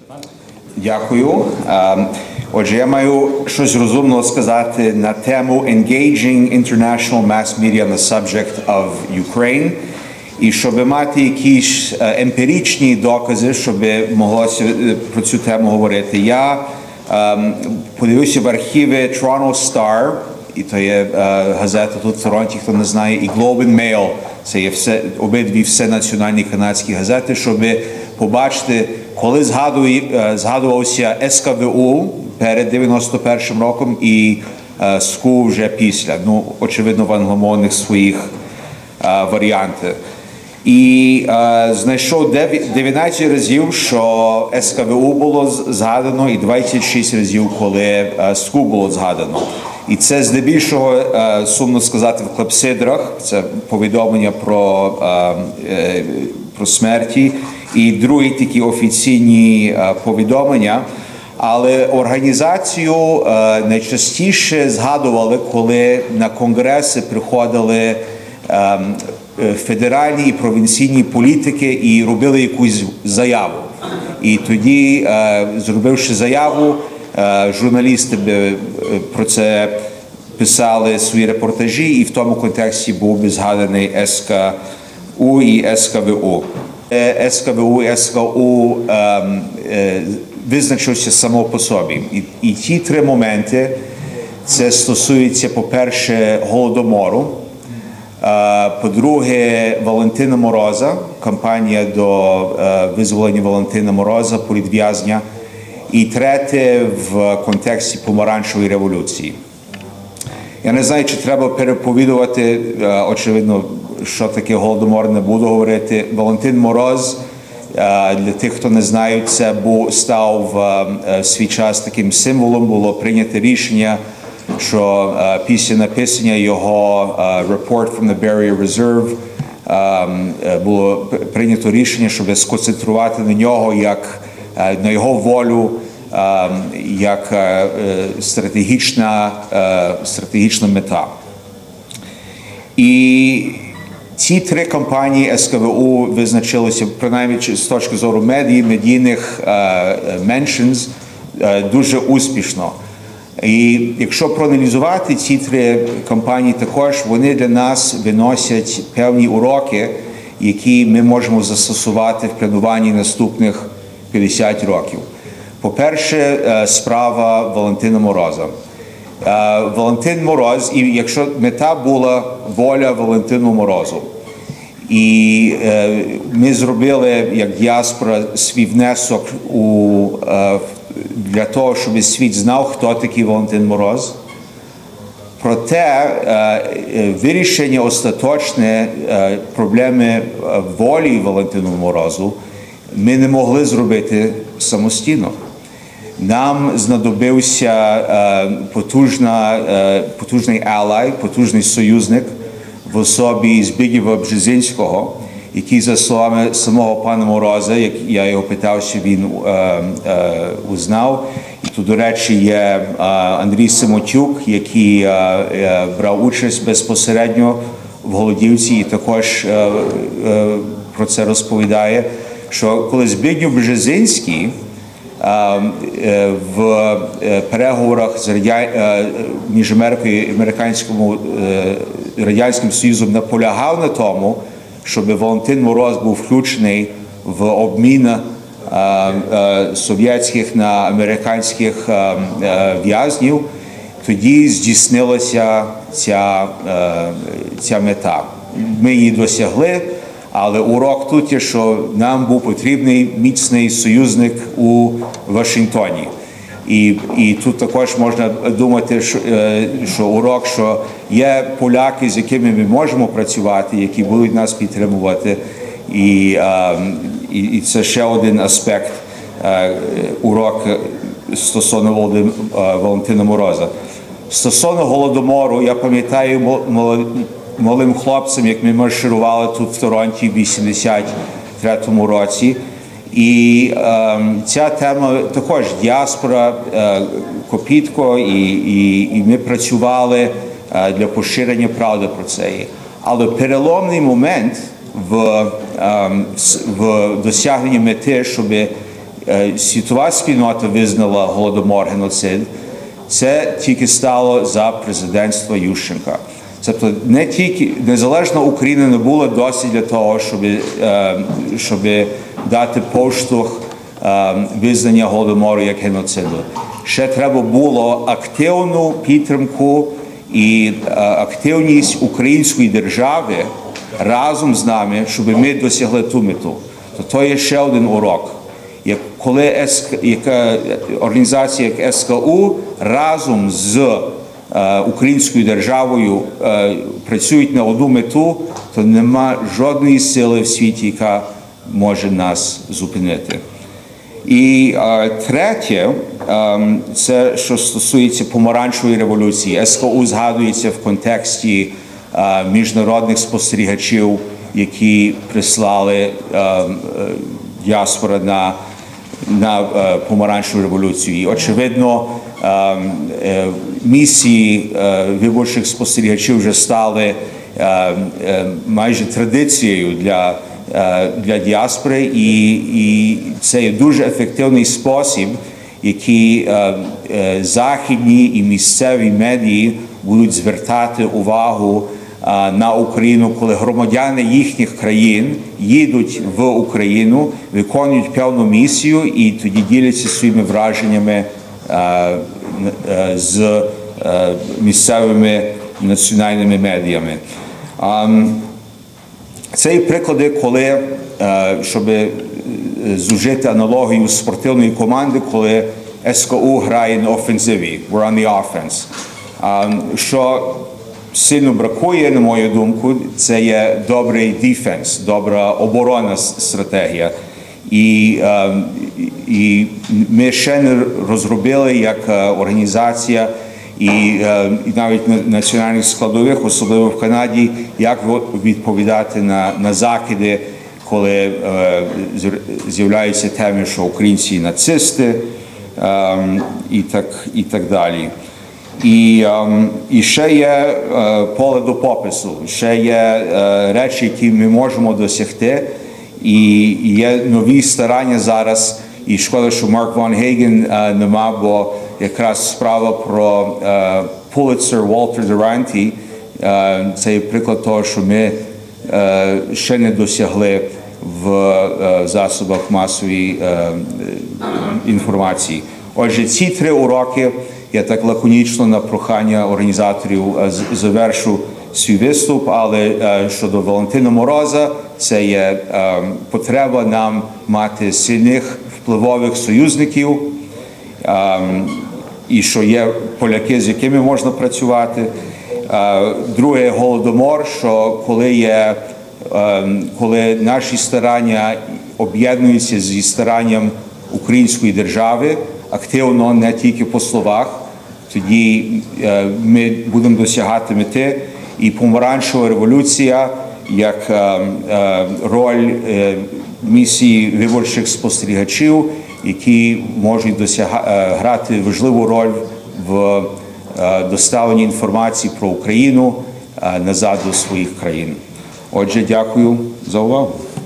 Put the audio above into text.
Дякую. Отже, я маю щось розумного сказати на тему Engaging International Mass Media on the subject of Ukraine. І щоб мати якісь емпіричні докази, щоб моглося про цю тему говорити. Я подивився в архіви Toronto Star, і то є газета тут в Торонті, хто не знає, і Globe and Mail. Це є обидві всенаціональні канадські газети, щоб побачити, коли згадувався СКВУ перед 91-м роком і СКУ вже після. Ну, очевидно, в англомовних своїх варіантах. І знайшов 19 разів, що СКВУ було згадано, і 26 разів, коли СКУ було згадано. І це здебільшого, сумно сказати, в клепсидрах, це повідомлення про смерті, і другі такі офіційні повідомлення. Але організацію найчастіше згадували, коли на конгреси приходили федеральні і провінційні політики і робили якусь заяву. І тоді, зробивши заяву, журналісти про це писали свої репортажі, і в тому контексті був би згаданий СКУ і СКВУ. СКВУ і СКУ визначився само по собі. І ті три моменти, це стосується, по-перше, Голодомору, по-друге, Валентина Мороза, кампанія до визволення Валентина Мороза, політв'язня, і третє, в контексті помаранчевої революції. Я не знаю, чи треба переповідувати, очевидно, що таке Голодомор, не буду говорити. Валентин Мороз, для тих, хто не знає, це став в свій час таким символом, було прийнято рішення, що після написання його «Report from the Barrier Reserve» було прийнято рішення, щоб сконцентрувати на нього, як на його волю, як стратегічна мета. І ці три кампанії СКВУ визначилися, принаймні з точки зору медійних mentions, дуже успішно. І якщо проаналізувати ці три кампанії також, вони для нас виносять певні уроки, які ми можемо застосувати в плануванні наступних 50 років. По-перше, справа Валентина Мороза. Валентин Мороз, і якщо мета була воля Валентину Морозу, і ми зробили, як діаспора, свій внесок для того, щоб світ знав, хто такий Валентин Мороз. Проте вирішення остаточне проблеми волі Валентину Морозу ми не могли зробити самостійно. Нам знадобився потужний ally, потужний союзник в особі Збігнєва Бжезинського, який, за словами самого пана Мороза, як я його питався, він узнав. І тут, до речі, є Андрій Самотюк, який брав участь безпосередньо в Голодівці і також про це розповідає, що коли Збігнєв Бжезинський в переговорах між Америкою і Радянським Союзом наполягав на тому, щоб Валентин Мороз був включений в обмін совєтських на американських в'язнів, тоді здійснилася ця мета. Ми її досягли, але урок тут є, що нам був потрібний міцний союзник у Вашингтоні. І тут також можна думати, що урок, що є поляки, з якими ми можемо працювати, які будуть нас підтримувати. І це ще один аспект урок стосовно Валентина Мороза. Стосовно Голодомору, я пам'ятаю малим хлопцем, як ми марширували тут в Торонті в 83-му році. І ця тема також діаспора, копітко, і ми працювали для поширення правди про це. Але переломний момент в досягненні мети, щоб світова спільнота визнала Голодомор, геноцид, це тільки стало за президентства Ющенка. Тобто не тільки незалежна Україна не була досить для того, щоб дати поштовх визнання Голодомору як геноциду. Ще треба було активну підтримку і активність української держави разом з нами, щоб ми досягли ту мету. То є ще один урок. Коли організація як СКУ разом з українською державою працюють на одну мету, то нема жодної сили в світі, яка може нас зупинити. І третє, це що стосується помаранчевої революції. СКУ згадується в контексті міжнародних спостерігачів, які прислали Діаспора на помаранчеву революцію. І, очевидно, місії виборчих спостерігачів вже стали майже традицією для діаспори, і це є дуже ефективний спосіб, який західні і місцеві медії будуть звертати увагу на Україну, коли громадяни їхніх країн їдуть в Україну, виконують певну місію і тоді діляться своїми враженнями з місцевими національними медіями. Це є приклади, коли, щоб зужити аналогію спортивної команди, коли СКУ грає на офензиві, we're on the offense. Що сильно бракує, на мою думку, це є добрий дефенс, добра оборонна стратегія. І ми ще не розробили як організація і навіть національних складових, особливо в Канаді, як відповідати на закиди, коли з'являються теми, що українці нацисти і так далі. І ще є поле до попису, ще є речі, які ми можемо досягти, і є нові старання зараз, і шкода, що Марк Ван Гейген нема, бо якраз справа про Пулітцер Волтер Дуранті, це є приклад того, що ми ще не досягли в засобах масової інформації. Отже, ці 3 уроки, я так лаконічно на прохання організаторів завершу свій виступ, але щодо Валентина Мороза, це є потреба нам мати сильних впливових союзників, і що є поляки, з якими можна працювати. Друге, Голодомор, що коли наші старання об'єднуються зі старанням української держави, активно, не тільки по словах, тоді ми будемо досягати мети. І помаранчева революція, як роль місії виборчих спостерігачів, які можуть грати важливу роль в доставленні інформації про Україну назад до своїх країн. Отже, дякую за увагу.